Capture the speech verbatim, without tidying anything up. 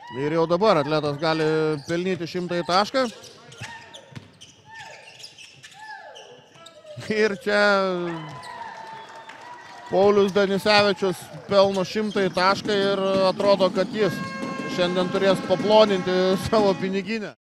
Ir jau dabar atletas gali pelnyti šimtąjį tašką. Ir čia Paulius Danisevičius pelno šimtąjį tašką ir atrodo, kad jis šiandien turės paploninti savo piniginę.